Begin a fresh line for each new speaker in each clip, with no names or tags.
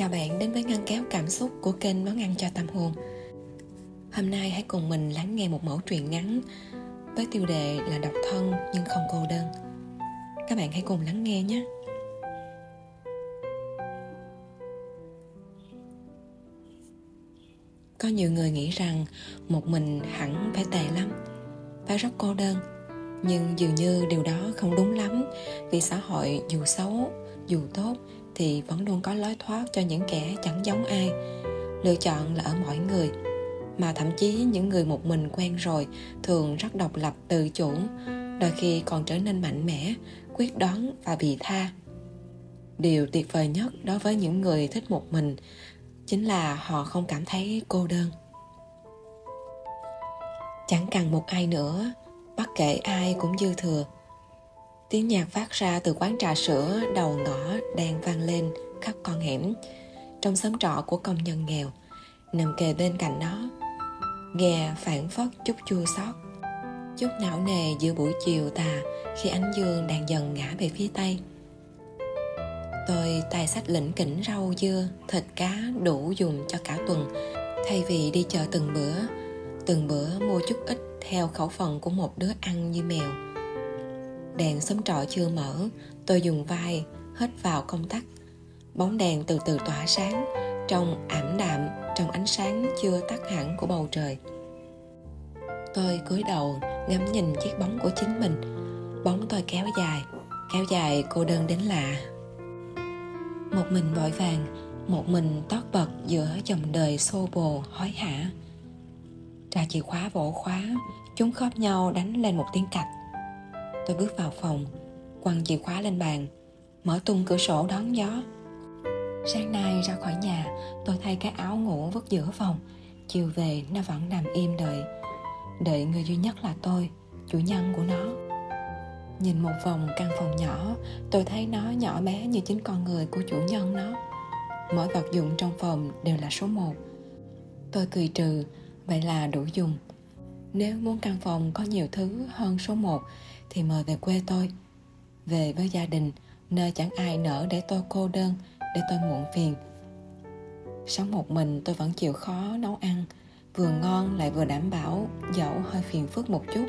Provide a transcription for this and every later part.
Chào bạn đến với ngăn kéo cảm xúc của kênh Món ăn cho tâm hồn. Hôm nay hãy cùng mình lắng nghe một mẩu truyện ngắn với tiêu đề là độc thân nhưng không cô đơn. Các bạn hãy cùng lắng nghe nhé. Có nhiều người nghĩ rằng một mình hẳn phải tệ lắm, phải rất cô đơn. Nhưng dường như điều đó không đúng lắm, vì xã hội dù xấu, dù tốt thì vẫn luôn có lối thoát cho những kẻ chẳng giống ai. Lựa chọn là ở mỗi người, mà thậm chí những người một mình quen rồi thường rất độc lập, tự chủ, đôi khi còn trở nên mạnh mẽ, quyết đoán và vị tha. Điều tuyệt vời nhất đối với những người thích một mình chính là họ không cảm thấy cô đơn. Chẳng cần một ai nữa, bất kể ai cũng dư thừa. Tiếng nhạc phát ra từ quán trà sữa đầu ngõ đang vang lên khắp con hẻm, trong xóm trọ của công nhân nghèo nằm kề bên cạnh nó, nghe phảng phất chút chua xót, chút não nề giữa buổi chiều tà khi ánh dương đang dần ngã về phía tây. Tôi tay xách lỉnh kỉnh rau dưa, thịt cá đủ dùng cho cả tuần, thay vì đi chợ từng bữa mua chút ít theo khẩu phần của một đứa ăn như mèo. Đèn xóm trọ chưa mở, tôi dùng vai hít vào công tắc. Bóng đèn từ từ tỏa sáng, trông ảm đạm trong ánh sáng chưa tắt hẳn của bầu trời. Tôi cúi đầu ngắm nhìn chiếc bóng của chính mình. Bóng tôi kéo dài cô đơn đến lạ. Một mình vội vàng, một mình tót bật giữa dòng đời xô bồ hối hả. Ra chìa khóa vỗ khóa, chúng khớp nhau đánh lên một tiếng cạch. Tôi bước vào phòng, quăng chìa khóa lên bàn, mở tung cửa sổ đón gió. Sáng nay ra khỏi nhà, tôi thay cái áo ngủ vứt giữa phòng. Chiều về nó vẫn nằm im đợi người duy nhất là tôi, chủ nhân của nó. Nhìn một vòng căn phòng nhỏ, tôi thấy nó nhỏ bé như chính con người của chủ nhân nó. Mỗi vật dụng trong phòng đều là số 1. Tôi cười trừ, vậy là đủ dùng. Nếu muốn căn phòng có nhiều thứ hơn số 1 thì mời về quê tôi, về với gia đình, nơi chẳng ai nỡ để tôi cô đơn, để tôi muộn phiền. Sống một mình tôi vẫn chịu khó nấu ăn, vừa ngon lại vừa đảm bảo, dẫu hơi phiền phức một chút.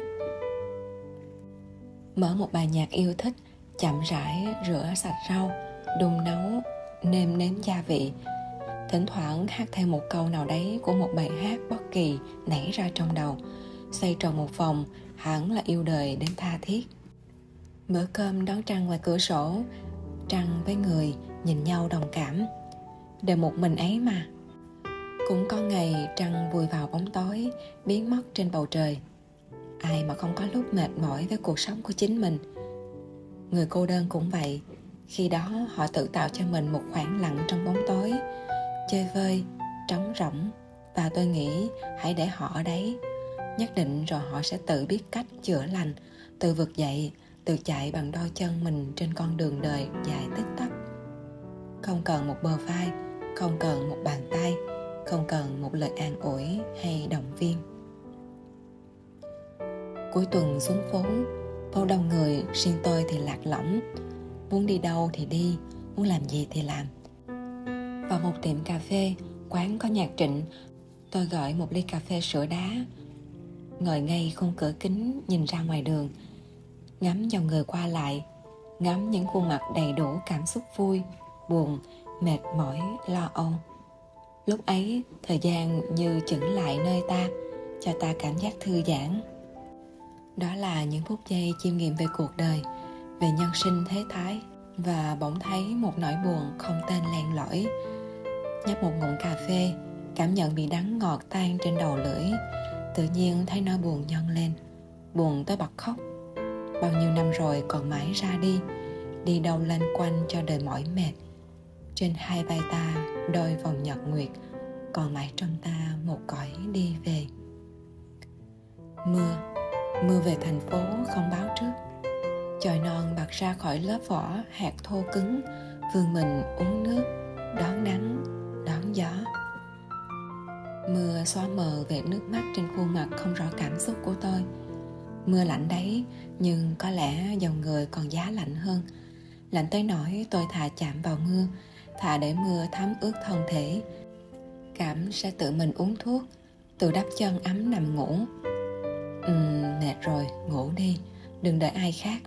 Mở một bài nhạc yêu thích, chậm rãi rửa sạch rau, đun nấu, nêm nếm gia vị. Thỉnh thoảng hát theo một câu nào đấy của một bài hát bất kỳ nảy ra trong đầu. Xoay tròn một vòng, hẳn là yêu đời đến tha thiết. Bữa cơm đón trăng ngoài cửa sổ, trăng với người nhìn nhau đồng cảm. Đều một mình ấy mà. Cũng có ngày trăng vùi vào bóng tối, biến mất trên bầu trời. Ai mà không có lúc mệt mỏi với cuộc sống của chính mình. Người cô đơn cũng vậy. Khi đó họ tự tạo cho mình một khoảng lặng trong bóng tối, chơi vơi, trống rỗng. Và tôi nghĩ hãy để họ ở đấy. Nhất định rồi họ sẽ tự biết cách chữa lành, tự vực dậy, tự chạy bằng đôi chân mình trên con đường đời dài tích tắp. Không cần một bờ vai, không cần một bàn tay, không cần một lời an ủi hay động viên. Cuối tuần xuống phố đông người, riêng tôi thì lạc lõng. Muốn đi đâu thì đi, muốn làm gì thì làm. Vào một tiệm cà phê, quán có nhạc Trịnh, tôi gọi một ly cà phê sữa đá. Ngồi ngay khung cửa kính nhìn ra ngoài đường, ngắm dòng người qua lại, ngắm những khuôn mặt đầy đủ cảm xúc vui, buồn, mệt mỏi, lo âu. Lúc ấy, thời gian như chững lại nơi ta, cho ta cảm giác thư giãn. Đó là những phút giây chiêm nghiệm về cuộc đời, về nhân sinh thế thái. Và bỗng thấy một nỗi buồn không tên len lỏi. Nhấp một ngụm cà phê, cảm nhận bị đắng ngọt tan trên đầu lưỡi. Tự nhiên thấy nỗi buồn nhân lên, buồn tới bật khóc. Bao nhiêu năm rồi còn mãi ra đi đâu lanh quanh cho đời mỏi mệt. Trên hai vai ta đôi vòng nhật nguyệt, còn mãi trong ta một cõi đi về. Mưa về thành phố không báo trước. Chồi non bật ra khỏi lớp vỏ hạt thô cứng, vươn mình uống nước, đón nắng, đón gió. Mưa xóa mờ vệt nước mắt trên khuôn mặt không rõ cảm xúc của tôi. Mưa lạnh đấy, nhưng có lẽ dòng người còn giá lạnh hơn. Lạnh tới nỗi tôi thà chạm vào mưa, thà để mưa thấm ướt thân thể. Cảm sẽ tự mình uống thuốc, tự đắp chân ấm nằm ngủ. Mệt rồi, ngủ đi, đừng đợi ai khác.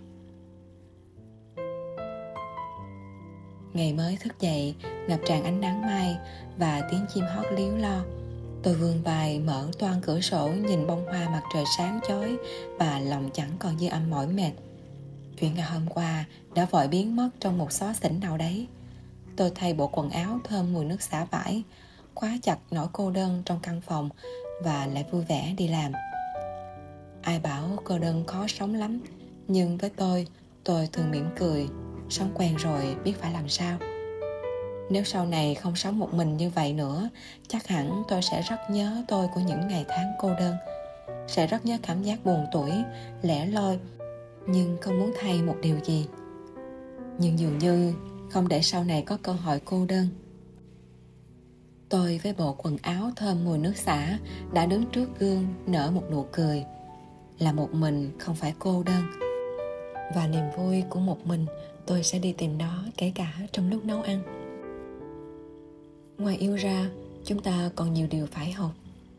Ngày mới thức dậy, ngập tràn ánh nắng mai và tiếng chim hót líu lo. Tôi vươn vai mở toang cửa sổ nhìn bông hoa mặt trời sáng chói và lòng chẳng còn dư âm mỏi mệt. Chuyện ngày hôm qua đã vội biến mất trong một xó xỉnh nào đấy. Tôi thay bộ quần áo thơm mùi nước xả vải, khóa chặt nỗi cô đơn trong căn phòng và lại vui vẻ đi làm. Ai bảo cô đơn khó sống lắm, nhưng với tôi thường mỉm cười. Sống quen rồi biết phải làm sao. Nếu sau này không sống một mình như vậy nữa, chắc hẳn tôi sẽ rất nhớ tôi của những ngày tháng cô đơn. Sẽ rất nhớ cảm giác buồn tủi, lẻ loi, nhưng không muốn thay một điều gì. Nhưng dường như không để sau này có cơ hội cô đơn. Tôi với bộ quần áo thơm mùi nước xả đã đứng trước gương nở một nụ cười. Là một mình không phải cô đơn. Và niềm vui của một mình tôi sẽ đi tìm nó kể cả trong lúc nấu ăn. Ngoài yêu ra, chúng ta còn nhiều điều phải học.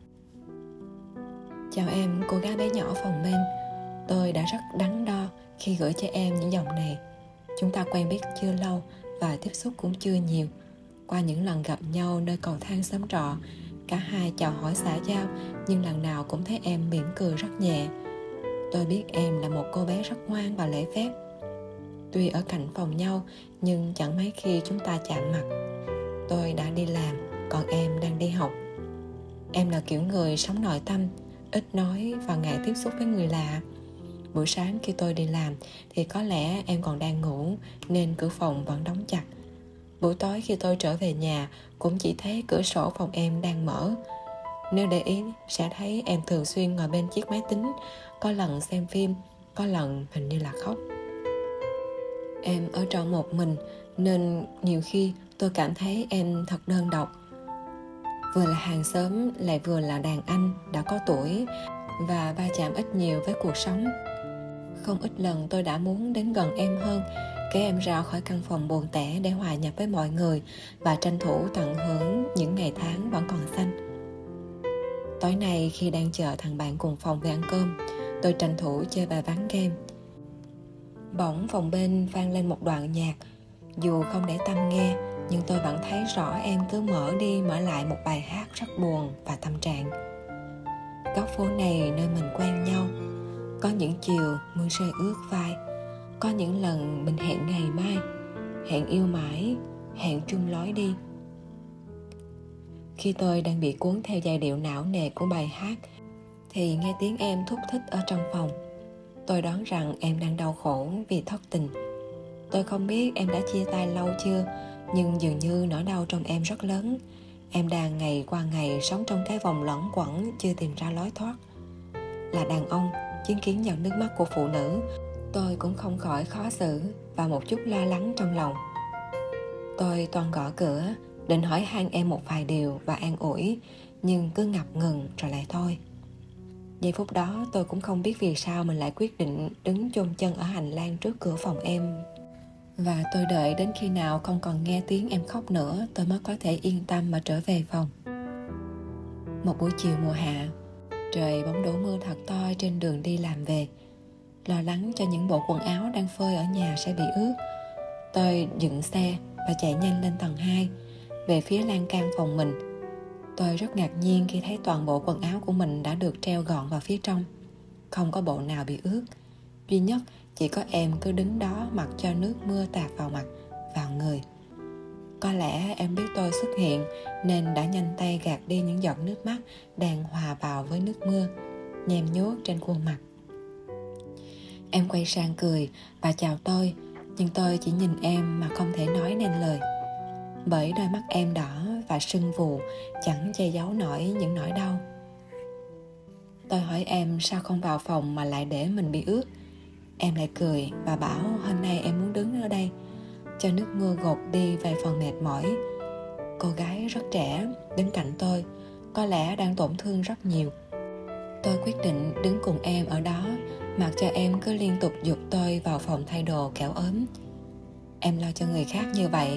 Chào em, cô gái bé nhỏ phòng bên. Tôi đã rất đắn đo khi gửi cho em những dòng này. Chúng ta quen biết chưa lâu và tiếp xúc cũng chưa nhiều. Qua những lần gặp nhau nơi cầu thang xóm trọ, cả hai chào hỏi xã giao, nhưng lần nào cũng thấy em mỉm cười rất nhẹ. Tôi biết em là một cô bé rất ngoan và lễ phép. Tuy ở cạnh phòng nhau, nhưng chẳng mấy khi chúng ta chạm mặt. Tôi đã đi làm, còn em đang đi học. Em là kiểu người sống nội tâm, ít nói và ngại tiếp xúc với người lạ. Buổi sáng khi tôi đi làm thì có lẽ em còn đang ngủ nên cửa phòng vẫn đóng chặt. Buổi tối khi tôi trở về nhà cũng chỉ thấy cửa sổ phòng em đang mở. Nếu để ý sẽ thấy em thường xuyên ngồi bên chiếc máy tính, có lần xem phim, có lần hình như là khóc. Em ở trọ một mình nên nhiều khi tôi cảm thấy em thật đơn độc. Vừa là hàng xóm lại vừa là đàn anh đã có tuổi và va chạm ít nhiều với cuộc sống. Không ít lần tôi đã muốn đến gần em hơn, kéo em ra khỏi căn phòng buồn tẻ để hòa nhập với mọi người và tranh thủ tận hưởng những ngày tháng vẫn còn xanh. Tối nay khi đang chờ thằng bạn cùng phòng về ăn cơm, tôi tranh thủ chơi bài ván game. Bỗng phòng bên vang lên một đoạn nhạc. Dù không để tâm nghe, nhưng tôi vẫn thấy rõ em cứ mở đi mở lại một bài hát rất buồn và tâm trạng. Góc phố này nơi mình quen nhau. Có những chiều mưa rơi ướt vai. Có những lần mình hẹn ngày mai, hẹn yêu mãi, hẹn chung lối đi. Khi tôi đang bị cuốn theo giai điệu não nề của bài hát thì nghe tiếng em thúc thích ở trong phòng. Tôi đoán rằng em đang đau khổ vì thất tình. Tôi không biết em đã chia tay lâu chưa, nhưng dường như nỗi đau trong em rất lớn. Em đang ngày qua ngày sống trong cái vòng luẩn quẩn chưa tìm ra lối thoát. Là đàn ông, chứng kiến giọt nước mắt của phụ nữ, tôi cũng không khỏi khó xử và một chút lo lắng trong lòng. Tôi toan gõ cửa, định hỏi han em một vài điều và an ủi, nhưng cứ ngập ngừng rồi lại thôi. Giây phút đó tôi cũng không biết vì sao mình lại quyết định đứng chôn chân ở hành lang trước cửa phòng em. Và tôi đợi đến khi nào không còn nghe tiếng em khóc nữa, tôi mới có thể yên tâm mà trở về phòng. Một buổi chiều mùa hạ, trời bỗng đổ mưa thật to trên đường đi làm về. Lo lắng cho những bộ quần áo đang phơi ở nhà sẽ bị ướt, tôi dựng xe và chạy nhanh lên tầng 2, về phía lan can phòng mình. Tôi rất ngạc nhiên khi thấy toàn bộ quần áo của mình đã được treo gọn vào phía trong. Không có bộ nào bị ướt. Duy nhất chỉ có em cứ đứng đó mặc cho nước mưa tạt vào mặt, vào người. Có lẽ em biết tôi xuất hiện nên đã nhanh tay gạt đi những giọt nước mắt đang hòa vào với nước mưa, nhem nhuốc trên khuôn mặt. Em quay sang cười và chào tôi, nhưng tôi chỉ nhìn em mà không thể nói nên lời. Bởi đôi mắt em đỏ và sưng vù chẳng che giấu nổi những nỗi đau. Tôi hỏi em sao không vào phòng mà lại để mình bị ướt. Em lại cười và bảo hôm nay em muốn đứng ở đây cho nước mưa gột đi vài phần mệt mỏi. Cô gái rất trẻ đứng cạnh tôi, có lẽ đang tổn thương rất nhiều. Tôi quyết định đứng cùng em ở đó, mặc cho em cứ liên tục giục tôi vào phòng thay đồ kẻo ốm. Em lo cho người khác như vậy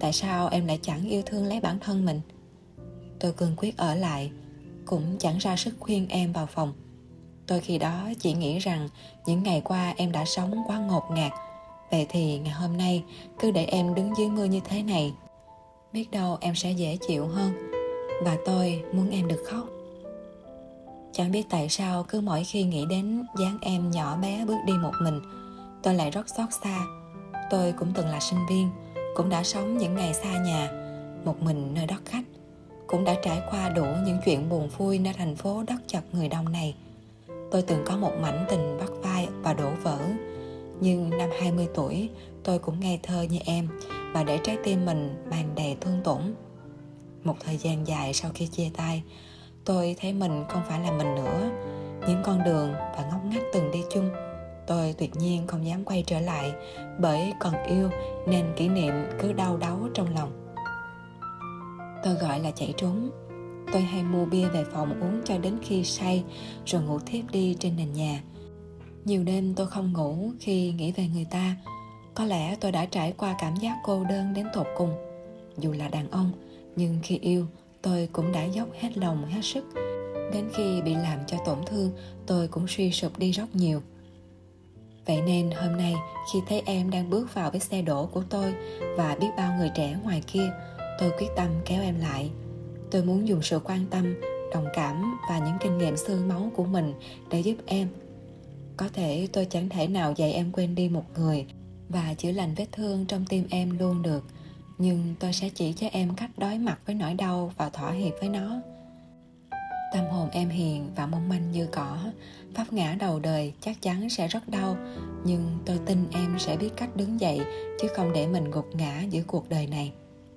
Tại sao em lại chẳng yêu thương lấy bản thân mình? Tôi cương quyết ở lại, cũng chẳng ra sức khuyên em vào phòng. Tôi khi đó chỉ nghĩ rằng những ngày qua em đã sống quá ngột ngạt. Vậy thì ngày hôm nay cứ để em đứng dưới mưa như thế này, biết đâu em sẽ dễ chịu hơn. Và tôi muốn em được khóc. Chẳng biết tại sao cứ mỗi khi nghĩ đến dáng em nhỏ bé bước đi một mình, tôi lại rất xót xa. Tôi cũng từng là sinh viên, cũng đã sống những ngày xa nhà, một mình nơi đất khách, cũng đã trải qua đủ những chuyện buồn vui nơi thành phố đất chật người đông này. Tôi từng có một mảnh tình bắt vai và đổ vỡ. Nhưng năm 20 tuổi, tôi cũng ngây thơ như em và để trái tim mình màn đầy thương tổn. Một thời gian dài sau khi chia tay, tôi thấy mình không phải là mình nữa. Những con đường và ngóc ngách từng đi chung, tôi tuyệt nhiên không dám quay trở lại, bởi còn yêu nên kỷ niệm cứ đau đáu trong lòng. Tôi gọi là chạy trốn. Tôi hay mua bia về phòng uống cho đến khi say, rồi ngủ thiếp đi trên nền nhà. Nhiều đêm tôi không ngủ khi nghĩ về người ta. Có lẽ tôi đã trải qua cảm giác cô đơn đến tột cùng. Dù là đàn ông, nhưng khi yêu, tôi cũng đã dốc hết lòng hết sức. Đến khi bị làm cho tổn thương, tôi cũng suy sụp đi rất nhiều. Vậy nên hôm nay, khi thấy em đang bước vào vết xe đổ của tôi và biết bao người trẻ ngoài kia, tôi quyết tâm kéo em lại. Tôi muốn dùng sự quan tâm, đồng cảm và những kinh nghiệm xương máu của mình để giúp em. Có thể tôi chẳng thể nào dạy em quên đi một người và chữa lành vết thương trong tim em luôn được, nhưng tôi sẽ chỉ cho em cách đối mặt với nỗi đau và thỏa hiệp với nó. Tâm hồn em hiền và mong manh như cỏ, vấp ngã đầu đời chắc chắn sẽ rất đau, nhưng tôi tin em sẽ biết cách đứng dậy chứ không để mình gục ngã giữa cuộc đời này.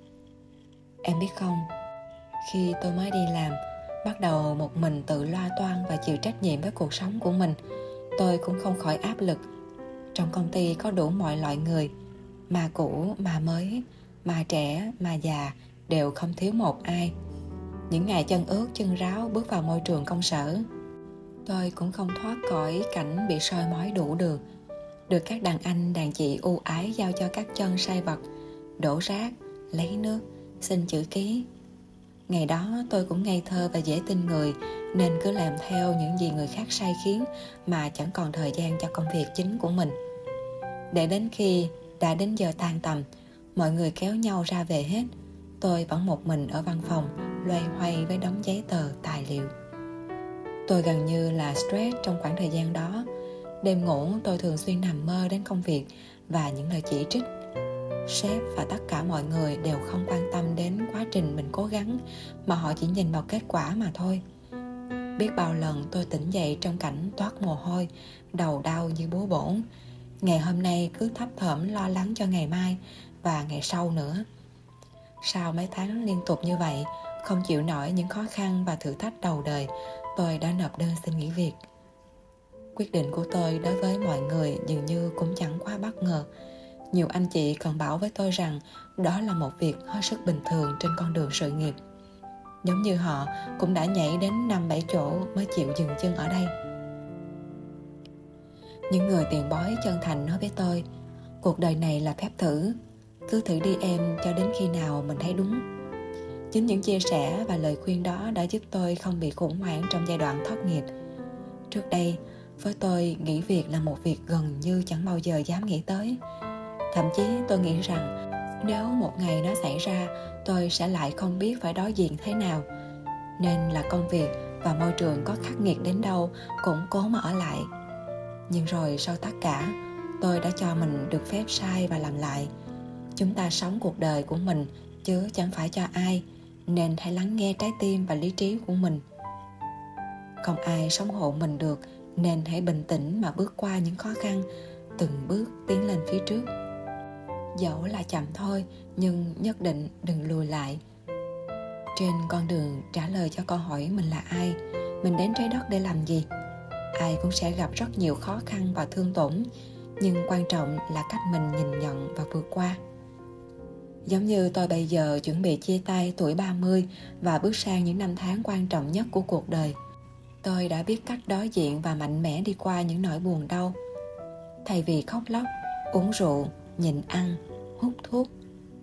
Em biết không, khi tôi mới đi làm, bắt đầu một mình tự loa toan và chịu trách nhiệm với cuộc sống của mình, tôi cũng không khỏi áp lực. Trong công ty có đủ mọi loại người, mà cũ, mà mới, mà trẻ, mà già, đều không thiếu một ai. Những ngày chân ướt chân ráo bước vào môi trường công sở, tôi cũng không thoát khỏi cảnh bị soi mói đủ đường. Được các đàn anh, đàn chị ưu ái giao cho các chân sai vật, đổ rác, lấy nước, xin chữ ký. Ngày đó tôi cũng ngây thơ và dễ tin người, nên cứ làm theo những gì người khác sai khiến mà chẳng còn thời gian cho công việc chính của mình. Để đến khi đã đến giờ tan tầm, mọi người kéo nhau ra về hết, tôi vẫn một mình ở văn phòng loay hoay với đống giấy tờ, tài liệu. Tôi gần như là stress trong khoảng thời gian đó. Đêm ngủ tôi thường xuyên nằm mơ đến công việc và những lời chỉ trích. Sếp và tất cả mọi người đều không quan tâm đến quá trình mình cố gắng, mà họ chỉ nhìn vào kết quả mà thôi. Biết bao lần tôi tỉnh dậy trong cảnh toát mồ hôi, đầu đau như búa bổ. Ngày hôm nay cứ thấp thỏm lo lắng cho ngày mai và ngày sau nữa. Sau mấy tháng liên tục như vậy, không chịu nổi những khó khăn và thử thách đầu đời, tôi đã nộp đơn xin nghỉ việc. Quyết định của tôi đối với mọi người dường như cũng chẳng quá bất ngờ. Nhiều anh chị còn bảo với tôi rằng đó là một việc hết sức bình thường trên con đường sự nghiệp. Giống như họ cũng đã nhảy đến 5-7 chỗ mới chịu dừng chân ở đây. Những người tiền bối chân thành nói với tôi, cuộc đời này là phép thử, cứ thử đi em cho đến khi nào mình thấy đúng. Chính những chia sẻ và lời khuyên đó đã giúp tôi không bị khủng hoảng trong giai đoạn thất nghiệp. Trước đây, với tôi nghỉ việc là một việc gần như chẳng bao giờ dám nghĩ tới. Thậm chí tôi nghĩ rằng nếu một ngày nó xảy ra, tôi sẽ lại không biết phải đối diện thế nào. Nên là công việc và môi trường có khắc nghiệt đến đâu cũng cố mà ở lại. Nhưng rồi sau tất cả, tôi đã cho mình được phép sai và làm lại. Chúng ta sống cuộc đời của mình chứ chẳng phải cho ai, nên hãy lắng nghe trái tim và lý trí của mình. Không ai sống hộ mình được, nên hãy bình tĩnh mà bước qua những khó khăn, từng bước tiến lên phía trước. Dẫu là chậm thôi, nhưng nhất định đừng lùi lại. Trên con đường trả lời cho câu hỏi mình là ai, mình đến trái đất để làm gì, ai cũng sẽ gặp rất nhiều khó khăn và thương tổn, nhưng quan trọng là cách mình nhìn nhận và vượt qua. Giống như tôi bây giờ chuẩn bị chia tay tuổi 30 và bước sang những năm tháng quan trọng nhất của cuộc đời. Tôi đã biết cách đối diện và mạnh mẽ đi qua những nỗi buồn đau. Thay vì khóc lóc, uống rượu, nhịn ăn, hút thuốc,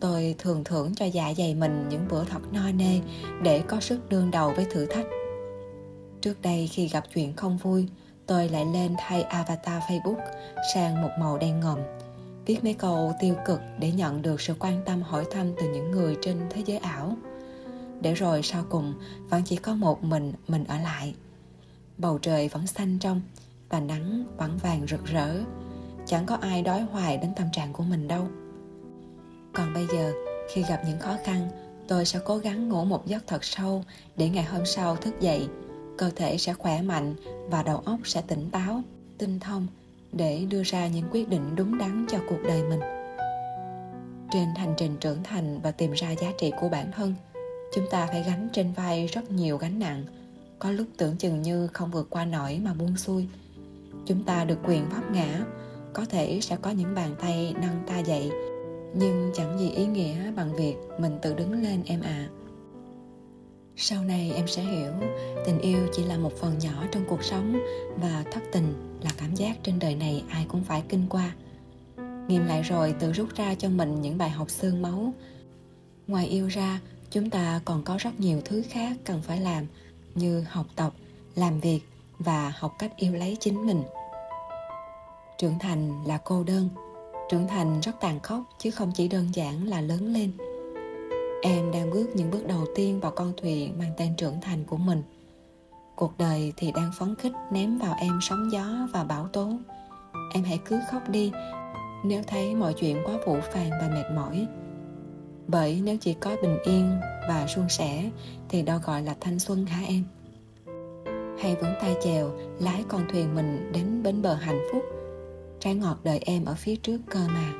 tôi thường thưởng cho dạ dày mình những bữa thật no nê để có sức đương đầu với thử thách. Trước đây khi gặp chuyện không vui, tôi lại lên thay avatar Facebook sang một màu đen ngòm, viết mấy câu tiêu cực để nhận được sự quan tâm hỏi thăm từ những người trên thế giới ảo. Để rồi sau cùng vẫn chỉ có một mình ở lại. Bầu trời vẫn xanh trong và nắng vẫn vàng rực rỡ. Chẳng có ai đói hoài đến tâm trạng của mình đâu. Còn bây giờ, khi gặp những khó khăn, tôi sẽ cố gắng ngủ một giấc thật sâu để ngày hôm sau thức dậy, cơ thể sẽ khỏe mạnh và đầu óc sẽ tỉnh táo, tinh thông để đưa ra những quyết định đúng đắn cho cuộc đời mình. Trên hành trình trưởng thành và tìm ra giá trị của bản thân, chúng ta phải gánh trên vai rất nhiều gánh nặng, có lúc tưởng chừng như không vượt qua nổi mà buông xuôi. Chúng ta được quyền vấp ngã, có thể sẽ có những bàn tay nâng ta dậy, nhưng chẳng gì ý nghĩa bằng việc mình tự đứng lên em ạ. Sau này em sẽ hiểu, tình yêu chỉ là một phần nhỏ trong cuộc sống và thất tình là cảm giác trên đời này ai cũng phải kinh qua. Nghiệm lại rồi tự rút ra cho mình những bài học xương máu. Ngoài yêu ra, chúng ta còn có rất nhiều thứ khác cần phải làm, như học tập, làm việc và học cách yêu lấy chính mình. Trưởng thành là cô đơn. Trưởng thành rất tàn khốc chứ không chỉ đơn giản là lớn lên. Em đang bước những bước đầu tiên vào con thuyền mang tên trưởng thành của mình. Cuộc đời thì đang phấn khích ném vào em sóng gió và bão tố. Em hãy cứ khóc đi nếu thấy mọi chuyện quá phũ phàng và mệt mỏi. Bởi nếu chỉ có bình yên và suôn sẻ thì đâu gọi là thanh xuân hả em? Hãy vững tay chèo, lái con thuyền mình đến bến bờ hạnh phúc. Trái ngọt đợi em ở phía trước cơ mà.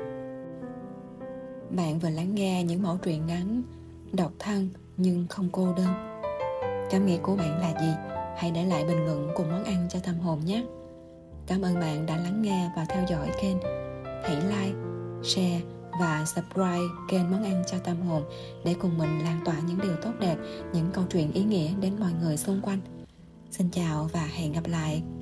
Bạn vừa lắng nghe những mẩu truyện ngắn, độc thân nhưng không cô đơn. Cảm nghĩ của bạn là gì? Hãy để lại bình luận cùng món ăn cho tâm hồn nhé. Cảm ơn bạn đã lắng nghe và theo dõi kênh. Hãy like, share và subscribe kênh Món Ăn cho Tâm Hồn để cùng mình lan tỏa những điều tốt đẹp, những câu chuyện ý nghĩa đến mọi người xung quanh. Xin chào và hẹn gặp lại.